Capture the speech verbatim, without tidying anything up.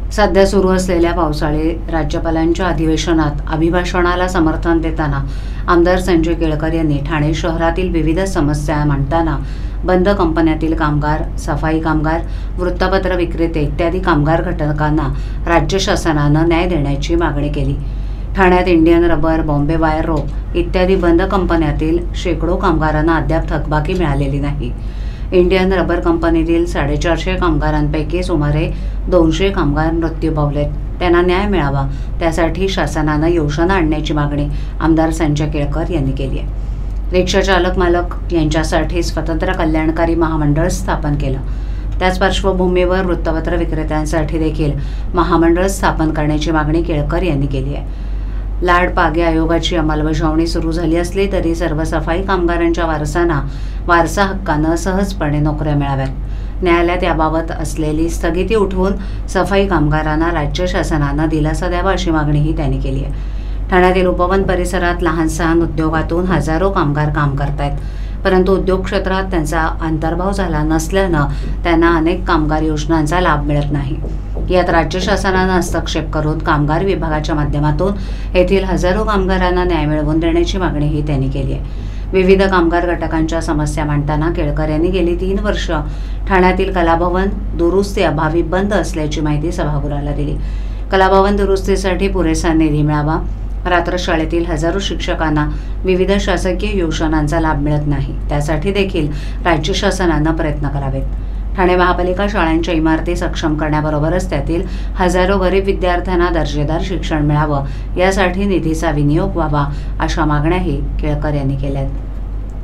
सध्या सुरू असलेल्या पावसाळी राज्यपालांच्या अधिवेशनात अभिभाषणाला समर्थन देताना आमदार संजय केळकर यांनी ठाणे शहरातील विविध समस्या मांडताना बंद कंपन्यातील कामगार, सफाई कामगार, वृत्तपत्र विक्रेते इत्यादी कामगार घटकांना राज्य शासनानं न्याय देण्याची मागणी केली। ठाण्यात Indian rubber, Bombay wire rope इत्यादी बंद कंपन्यातील शेकडो कामगारांना अद्याप थकबाकी मिळालेली नाही। इंडियन रबर कंपनीतील साडेचारशे कामगारांपैकी सुमारे दोनशे कामगार मृत्यू पावलेत। त्यांना न्याय मिळावा त्यासाठी शासनानं योजना आणण्याची मागणी आमदार संजय केळकर यांनी केली आहे। रिक्षा चालक मालक यांच्यासाठी स्वतंत्र कल्याणकारी महामंडळ स्थापन केलं। त्याच पार्श्वभूमीवर वृत्तपत्र विक्रेत्यांसाठी देखील महामंडळ स्थापन करण्याची मागणी केळकर यांनी केली आहे। लाड पागे आयोगाची अंमलबजावणी सुरू झाली असली तरी सर्व सफाई कामगारांच्या वारसांना वारसा हक्कानं सहजपणे नोकऱ्या मिळाव्यात। न्यायालयात याबाबत असलेली स्थगिती उठवून सफाई कामगारांना राज्य शासनानं दिलासा द्यावा अशी मागणीही त्यांनी केली आहे। ठाण्यातील उपवन परिसरात लहान सहान उद्योगातून हजारो कामगार काम करतायत, परंतु उद्योग क्षेत्रात त्यांचा अंतर्भाव झाला नसल्यानं त्यांना अनेक कामगार योजनांचा लाभ मिळत नाही। यात राज्य शासनानं हस्तक्षेप करून कामगार विभागाच्या माध्यमातून येथील हजारो कामगारांना न्याय मिळवून देण्याची मागणीही त्यांनी केली आहे। विविध कामगार घटकांच्या समस्या मांडताना केळकर यांनी गेली तीन वर्ष ठाण्यातील कलाभवन दुरुस्ती अभावी बंद असल्याची माहिती सभागृहाला दिली। कलाभवन दुरुस्तीसाठी पुरेसा निधी मिळावा, रात्रशाळेतील हजारो शिक्षकांना विविध शासकीय योजनांचा लाभ मिळत नाही, त्यासाठी देखील राज्य शासनानं प्रयत्न करावेत। ठाणे महापालिका शाळांच्या इमारती सक्षम करण्याबरोबरच त्यातील हजारो गरीब विद्यार्थ्यांना दर्जेदार शिक्षण मिळावं यासाठी निधीचा विनियोग व्हावा अशा मागण्याही केळकर यांनी केल्या आहेत।